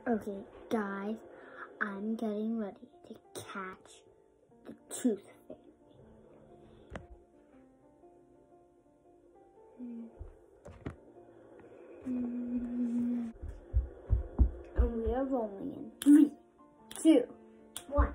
Okay, guys, I'm getting ready to catch the tooth fairy. And we are rolling in 3, 2, 1.